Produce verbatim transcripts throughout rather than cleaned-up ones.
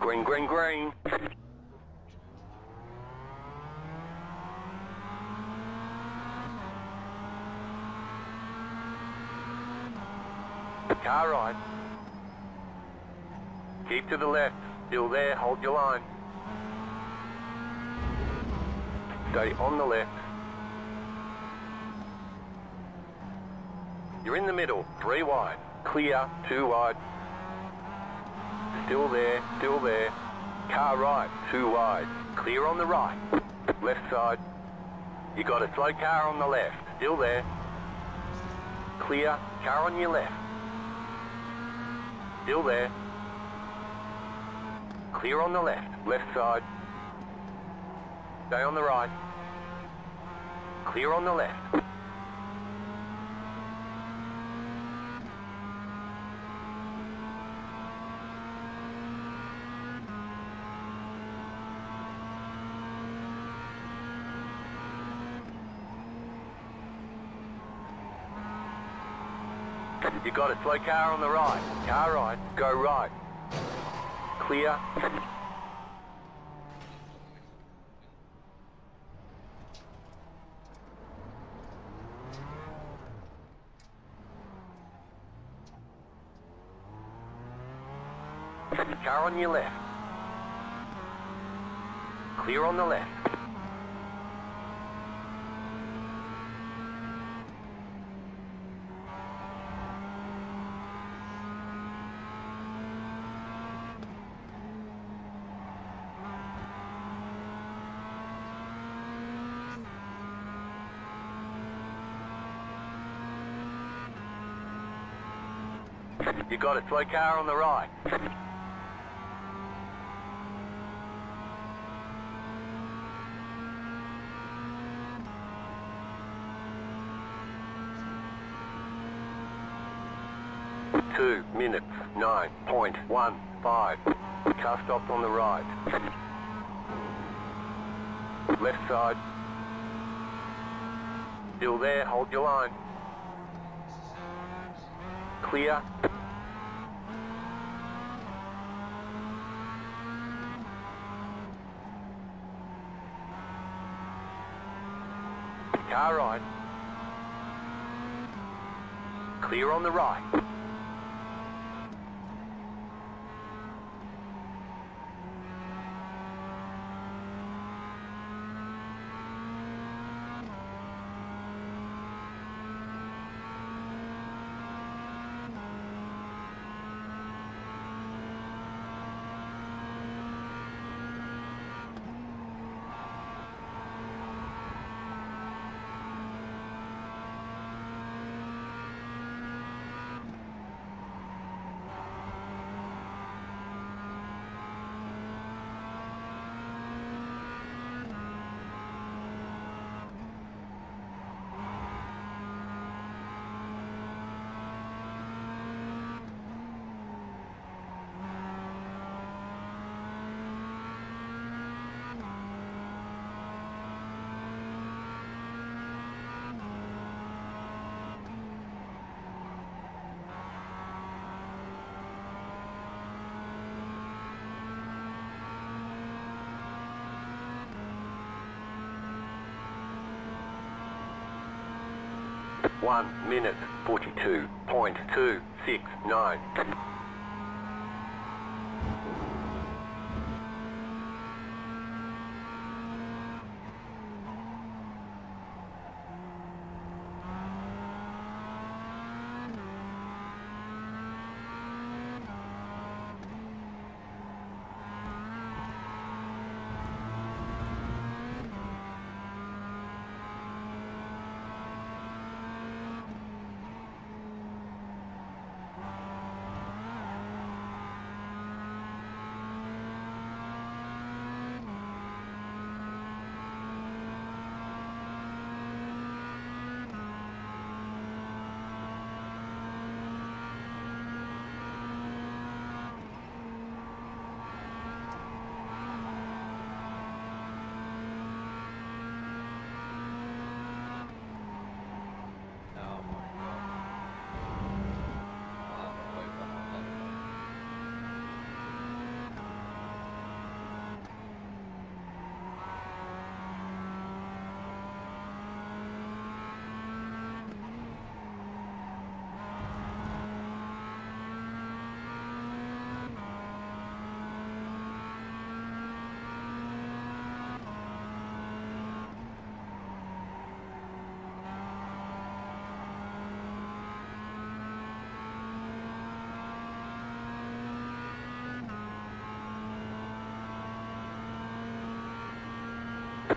Green, green, green. Car right. Keep to the left. Still there, hold your line. Stay on the left. You're in the middle, three wide. Clear, two wide. Still there, still there. Car right, two wide. Clear on the right. Left side. You got a slow car on the left. Still there. Clear, car on your left. Still there. Clear on the left, left side. Stay on the right. Clear on the left. You got a slow car on the right. Car right, go right. Clear. Car on your left. Clear on the left. You got a slow car on the right. Two minutes, nine point one five. Car stopped on the right. Left side. Still there, hold your line. Clear. Car right. Clear on the right. One minute, forty-two point two six nine.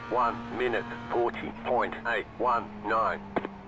one minute forty point eight one nine.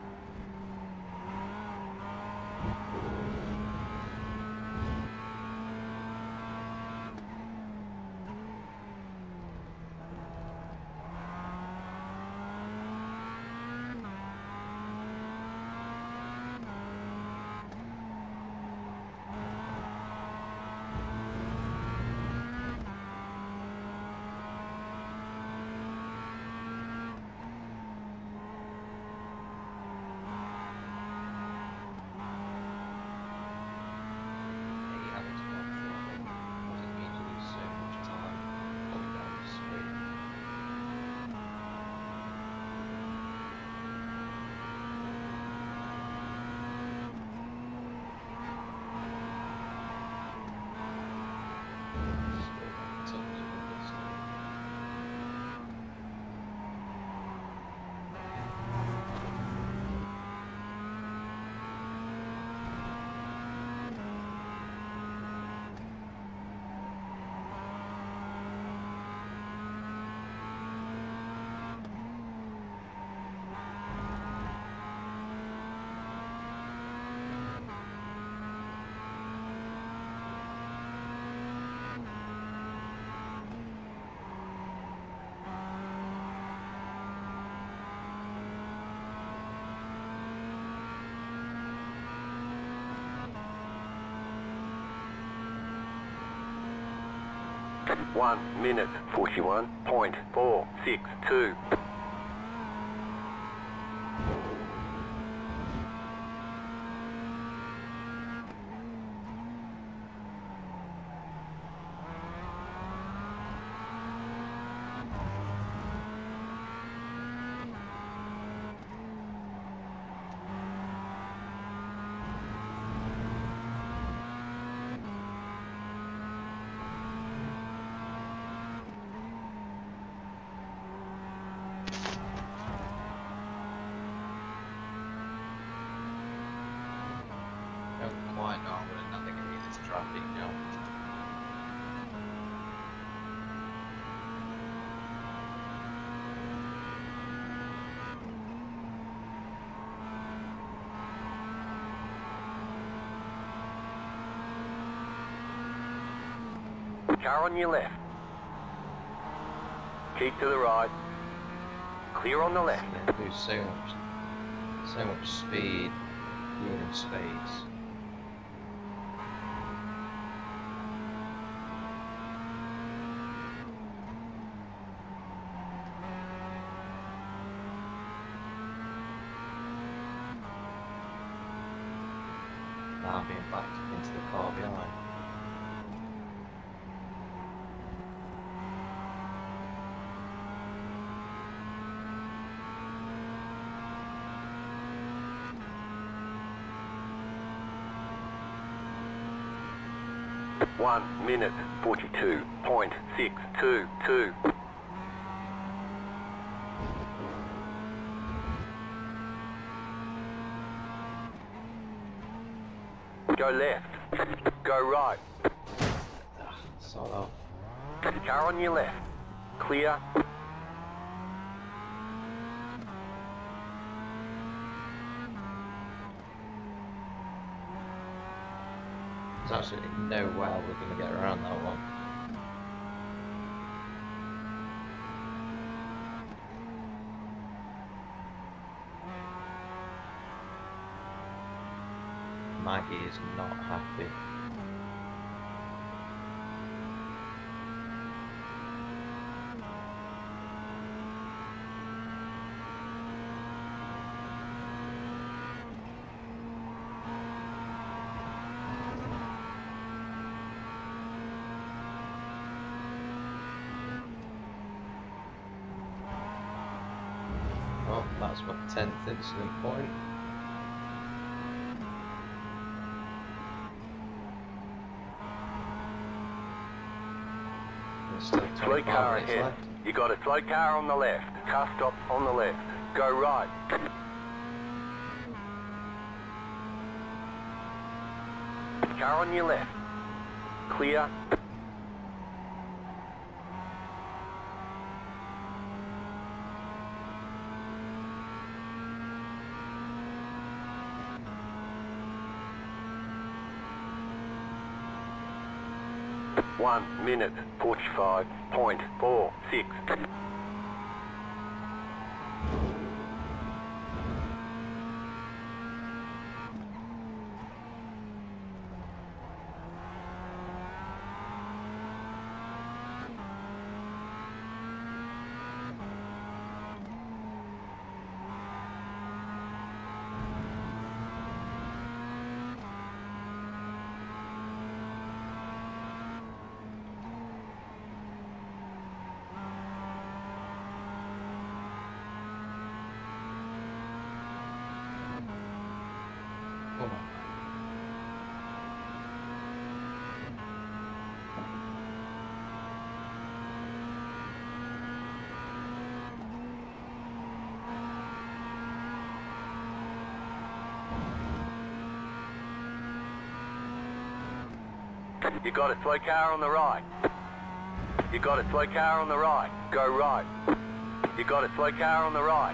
one minute forty-one point four six two. Quite not, but nothing in this traffic now. Car on your left. Keep to the right. Clear on the left. They lose so much, so much speed, in space. Now being backed into the car behind. one minute forty-two point six two two. Go left. Go right. Solo. Car on your left. Clear. There's absolutely no way we're going to get around that one. Maggie is not happy. Well, that's my tenth incident point. Slow car ahead. Left. You got a slow car on the left. Car stop on the left. Go right. Car on your left. Clear. One minute, forty-five point four six. Come on. You got a slow car on the right. You got a slow car on the right. Go right. You got a slow car on the right.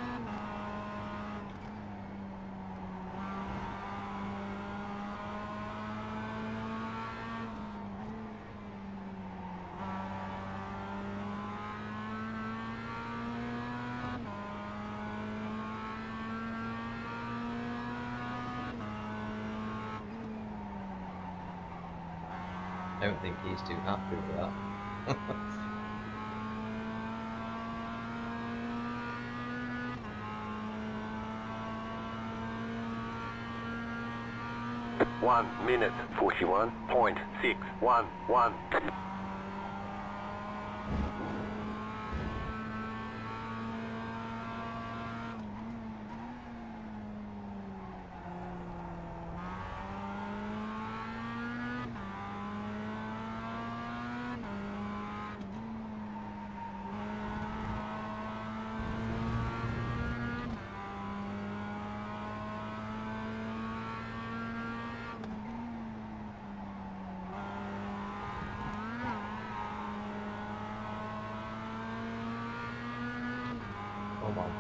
I don't think he's too happy with that. One minute, forty-one point six one one. Come on.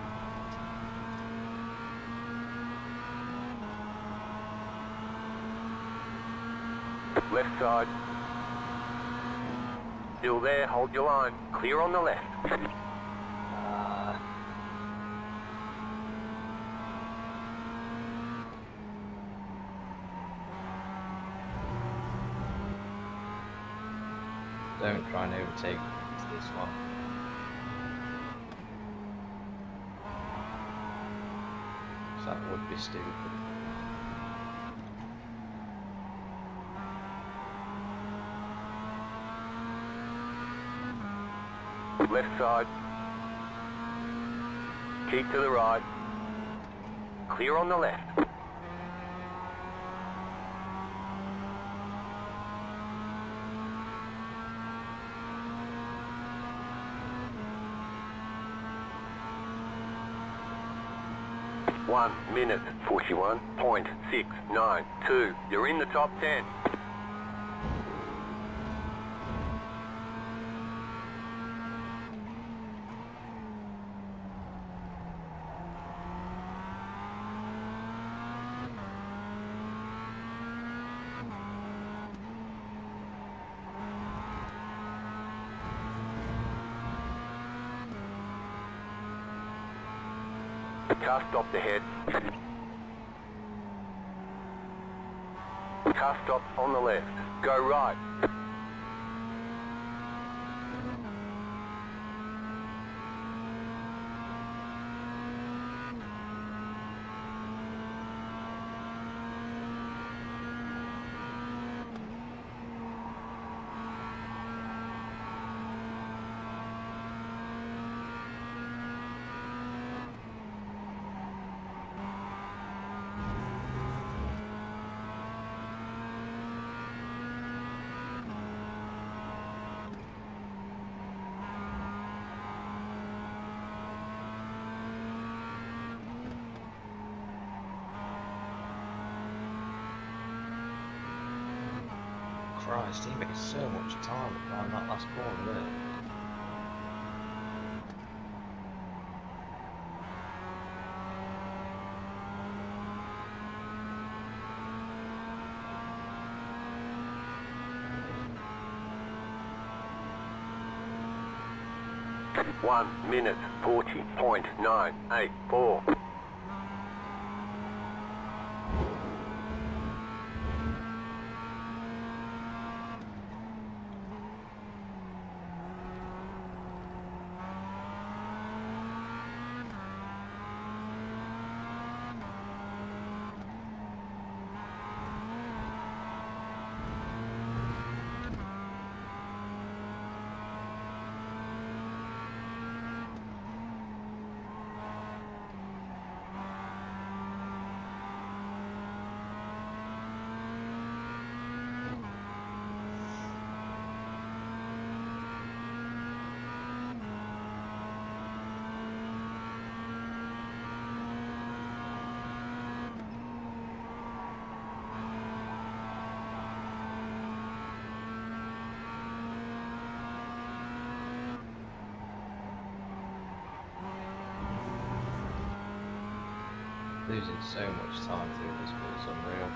Left side. Still there, hold your line. Clear on the left. Uh, don't try and overtake this one. That would be stupid. Left side. Keep to the right. Clear on the left. One minute, forty-one point six nine two. You're in the top ten. Car stop ahead. Car stop on the left. Go right. Christ, he makes so much time around that last corner there. One minute forty point nine eight four. Losing so much time through this, but it's unreal.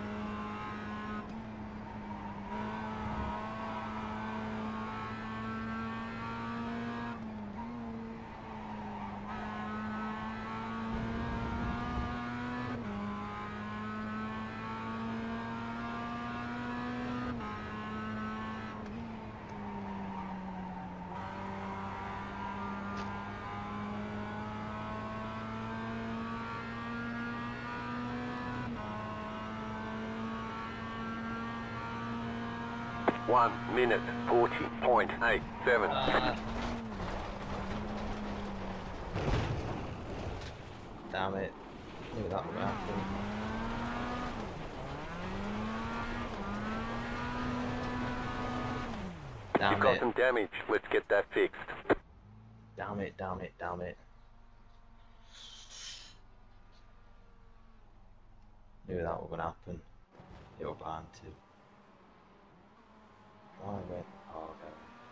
One minute forty point eight seven. Uh, damn it. Knew that would happen. Damn You've got it. some damage. Let's get that fixed. Damn it, damn it, damn it. Knew that was gonna happen. It was bound to. Why went? Oh, okay.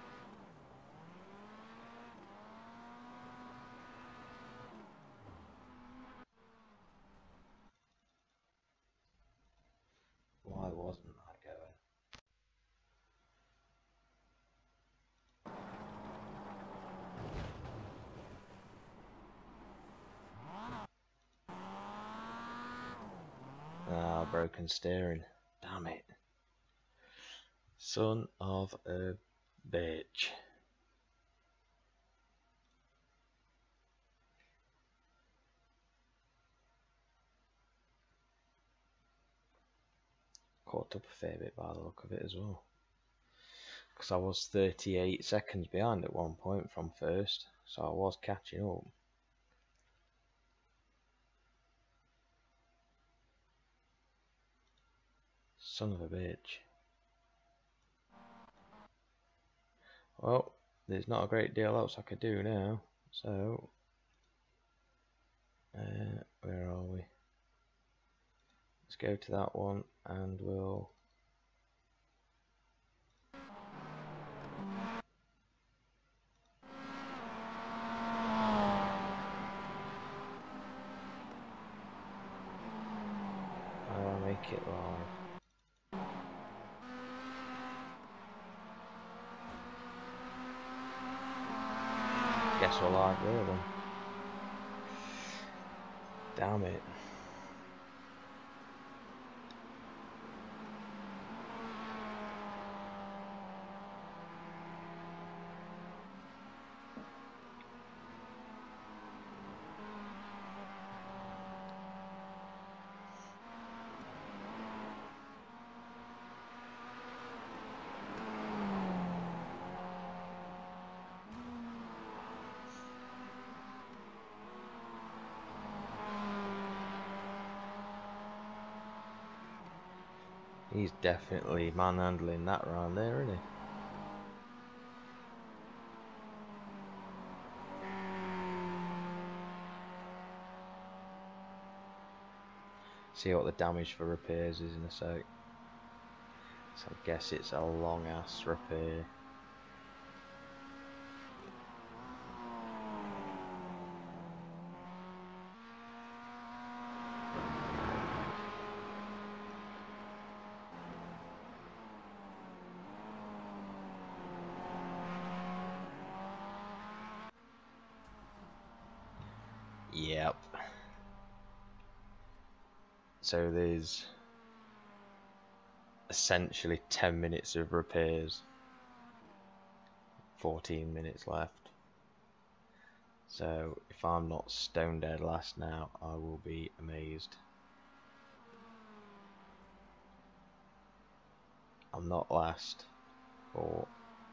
Why wasn't I going? Ah, broken steering. Damn it. Son of a bitch. Caught up a fair bit by the look of it as well. Because I was thirty-eight seconds behind at one point from first, so I was catching up. Son of a bitch. Well, there's not a great deal else I could do now, so uh, where are we? Let's go to that one and we'll I'll make it live. Guess we're live there then. Damn it. He's definitely manhandling that round there, isn't he? See what the damage for repairs is in a sec. So I guess it's a long ass repair. So there's essentially ten minutes of repairs, fourteen minutes left. So if I'm not stone dead last now, I will be amazed. I'm not last, but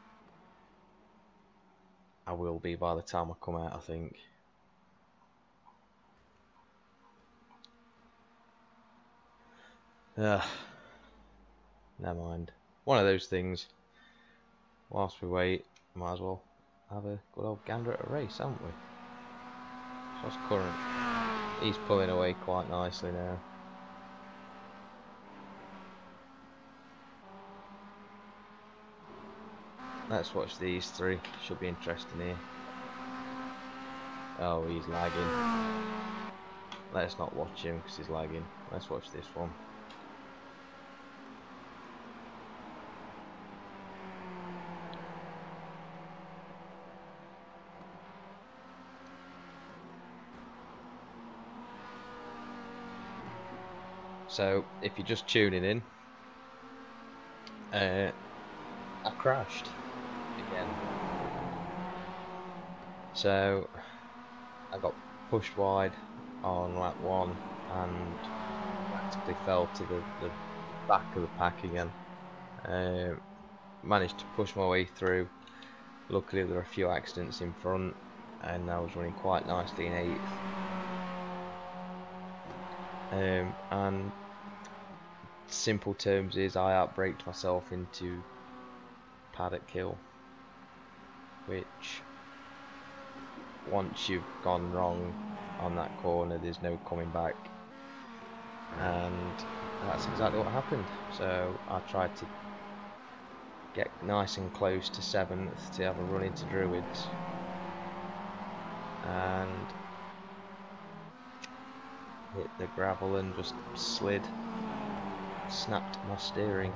I will be by the time I come out, I think. Ugh. Never mind. One of those things. Whilst we wait, might as well have a good old gander at a race, haven't we? So that's current. He's pulling away quite nicely now. Let's watch these three. Should be interesting here. Oh, he's lagging. Let's not watch him because he's lagging. Let's watch this one. So, if you're just tuning in, uh, I crashed again. So, I got pushed wide on lap one and practically fell to the, the back of the pack again. Uh, managed to push my way through. Luckily there were a few accidents in front and I was running quite nicely in eighth. Um, and simple terms is I outbraked myself into paddock kill, which once you've gone wrong on that corner there's no coming back, and that's exactly what happened. So I tried to get nice and close to seventh to have a run into Druids, and hit the gravel and just slid, snapped my steering.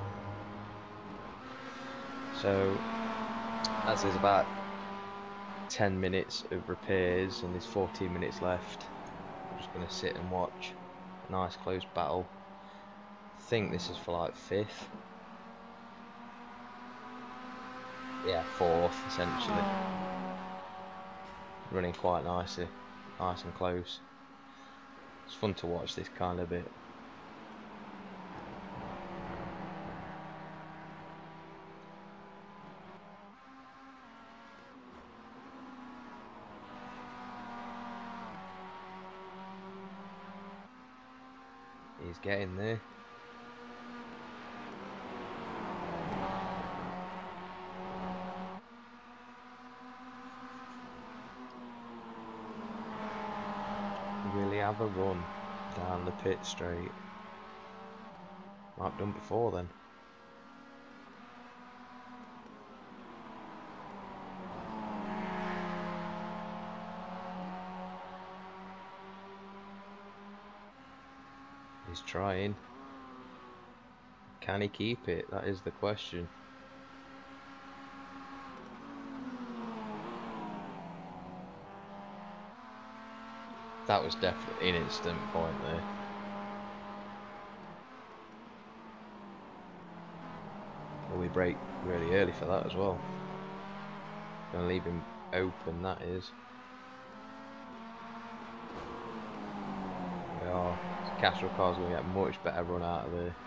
So as there's about ten minutes of repairs and there's fourteen minutes left, I'm just going to sit and watch a nice close battle. I think this is for like fifth. Yeah, fourth essentially. Running quite nicely, nice and close. It's fun to watch this kind of bit. He's getting there. Really have a run down the pit straight. Might have done before then. He's trying. Can he keep it? That is the question. That was definitely an instant point there. Well, we brake really early for that as well. Gonna leave him open, that is. We are. Castro car's gonna get a much better run out of there.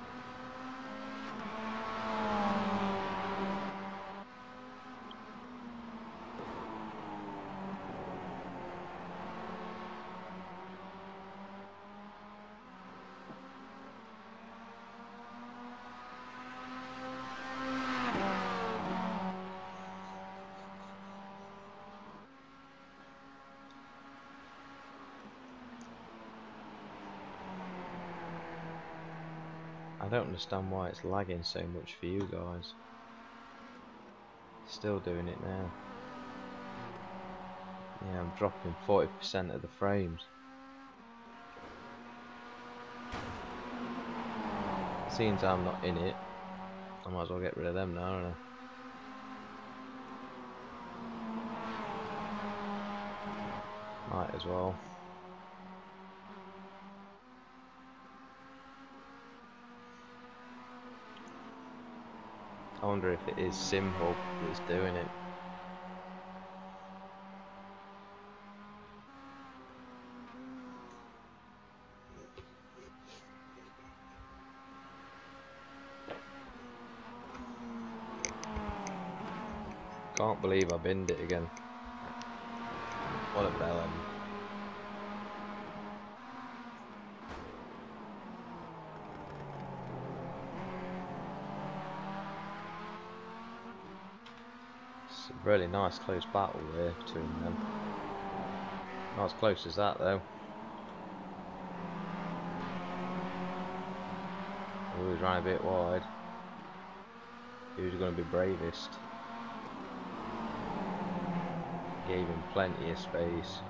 I don't understand why it's lagging so much for you guys. Still doing it now. Yeah, I'm dropping forty percent of the frames. Seems I'm not in it, I might as well get rid of them now, don't I? Might as well. I wonder if it is SimHub that's doing it. Can't believe I binned it again. What a bell end. It's a really nice close battle there between them. Not as close as that though. Oh, he's ran a bit wide. Who's going to be bravest? Gave him plenty of space.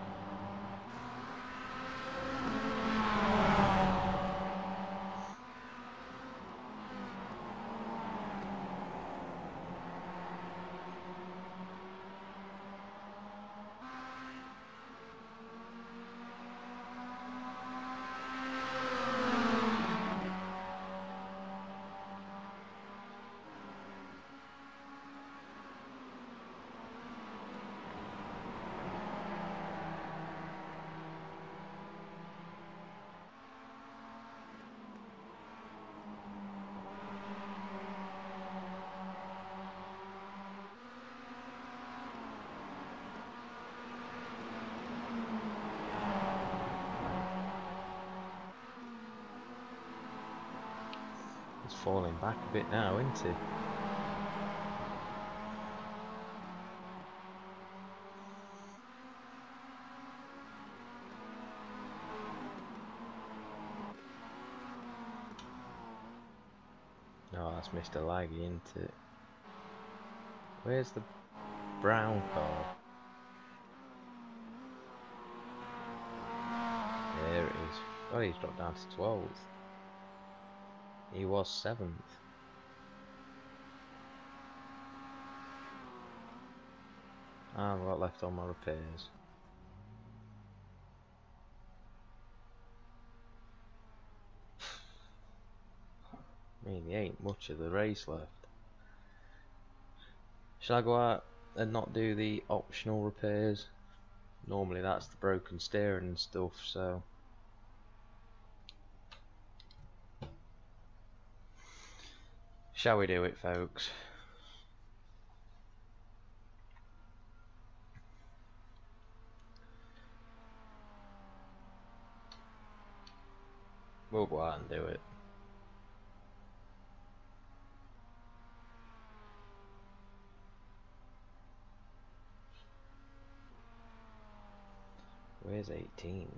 He's falling back a bit now, isn't he? Oh, that's Mister Laggy, isn't it? Where's the brown car? There it is. Oh, he's dropped down to twelfth. He was seventh. Ah, I've got left on my repairs. I mean, there ain't much of the race left. Shall I go out and not do the optional repairs? Normally that's the broken steering and stuff, so... Shall we do it, folks? We'll go out and do it. Where's eighteenth?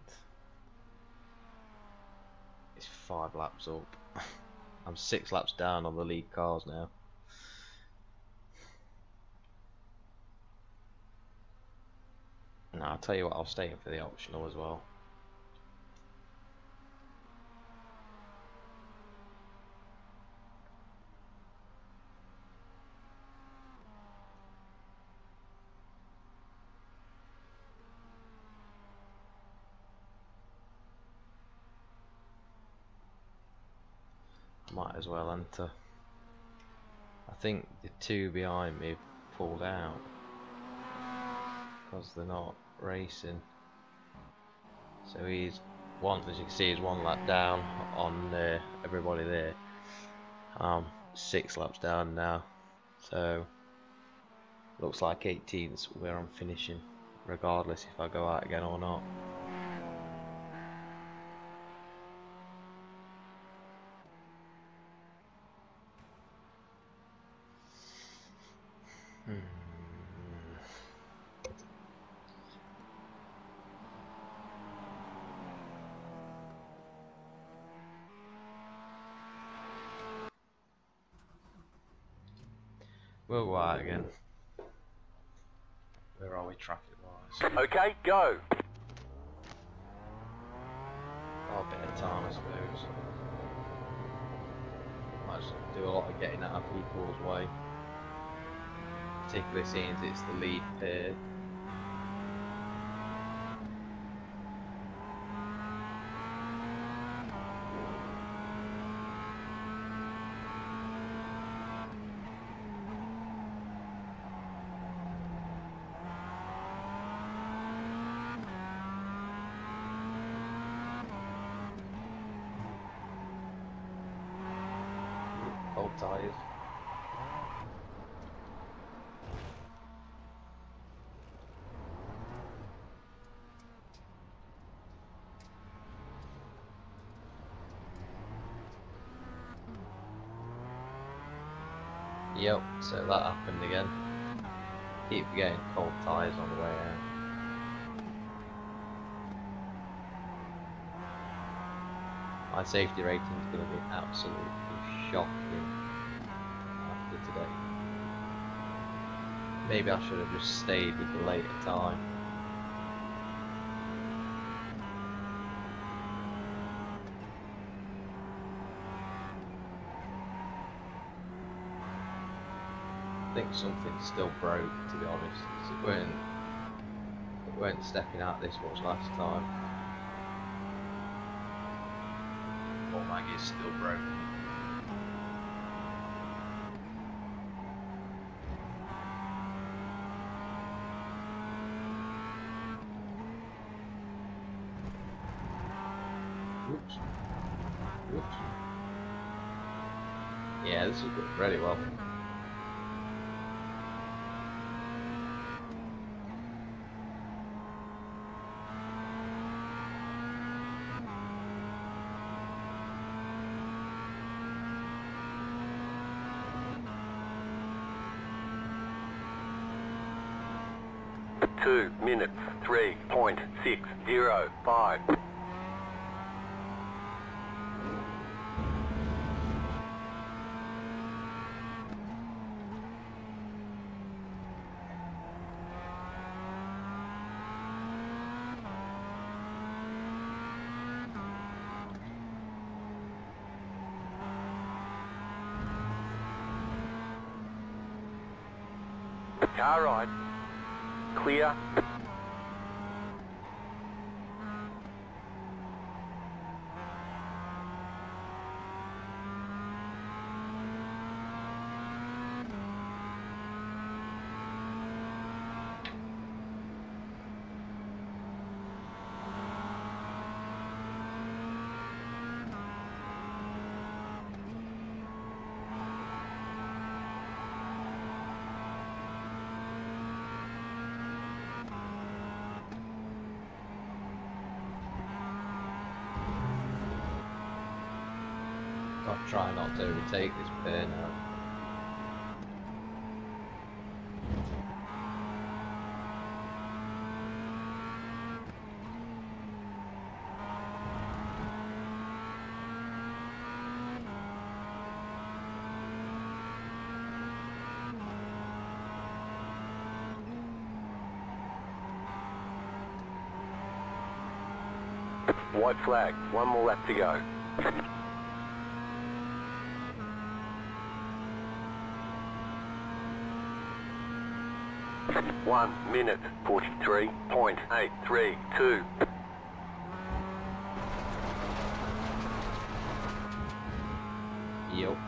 It's five laps up. I'm six laps down on the lead cars now. No, I'll tell you what, I'll stay in for the optional as well. Might as well enter. I think the two behind me pulled out because they're not racing. So he's one, as you can see, he's one lap down on uh, everybody there. I'm six laps down now, so looks like eighteenth's where I'm finishing, regardless if I go out again or not. Hmm. We'll go out again. Where are we traffic wise? Okay, go. Got a bit of time, I suppose. Might just do a lot of getting out of people's way. Particularly seeing as it's the lead pair. cold tyres. Yep, so that happened again. Keep getting cold tyres on the way out. My safety rating is going to be absolutely shocking after today. Maybe I should have just stayed with the later time. I think something still broke, to be honest, because it weren't, it weren't stepping out this much last time. Or Maggie's still broken. Oops. Oops. Yeah, this is going really well. Two minutes, three point six zero five. Car right. Clear. I'll try not to overtake this pair now. White flag, one more lap to go. One minute, forty-three point eight three two. Yep.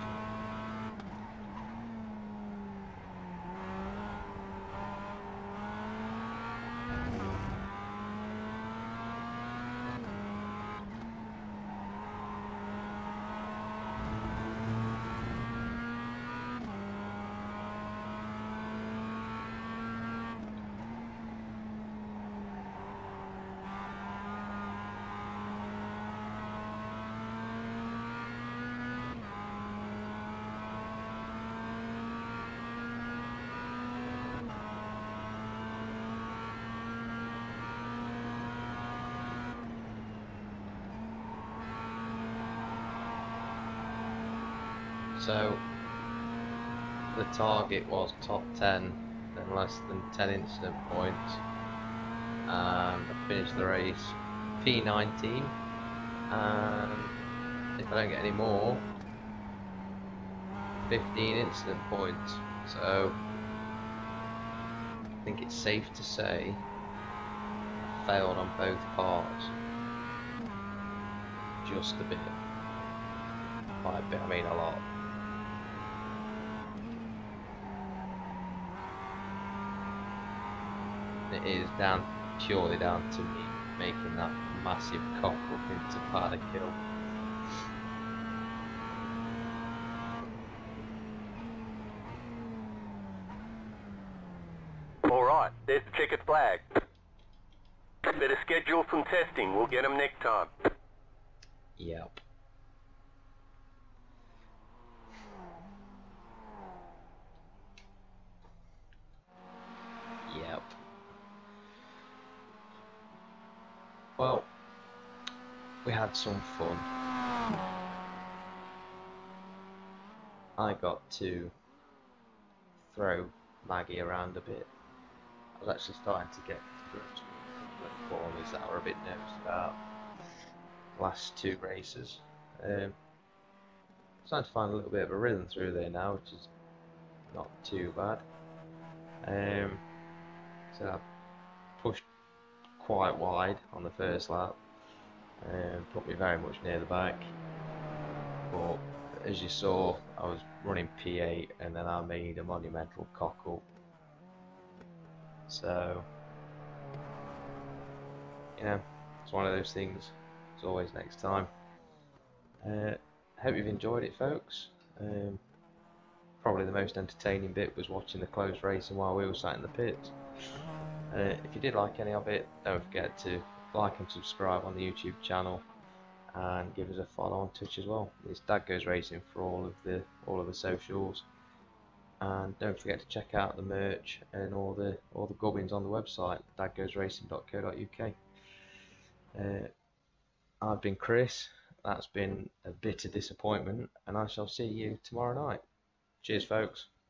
So the target was top ten, then less than ten incident points, and I finished the race P nineteen, and if I don't get any more, fifteen incident points. So I think it's safe to say I failed on both cars, just a bit. By a bit I mean a lot. It is down, purely down to me making that massive cock up into part of kill. right, there's the checkered flag. Better schedule some testing, we'll get them next time. Yep. Yep. Well, we had some fun. I got to throw Maggie around a bit. I was actually starting to get to grips with a couple of corners that I were a bit nervous about. Last two races. Um, starting to find a little bit of a rhythm through there now, which is not too bad. Um, so I pushed quite wide on the first lap, and put me very much near the back. But as you saw, I was running P eight, and then I made a monumental cock up. So, you know, it's one of those things. It's always next time. Uh, hope you've enjoyed it, folks. Um, probably the most entertaining bit was watching the close racing while we were sat in the pits. Uh, if you did like any of it, don't forget to like and subscribe on the YouTube channel, and give us a follow on Twitch as well. It's Dad Goes Racing for all of the all of the socials, and don't forget to check out the merch and all the all the gubbins on the website dad goes racing dot co dot U K. Uh, I've been Chris. That's been a bitter disappointment, and I shall see you tomorrow night. Cheers, folks.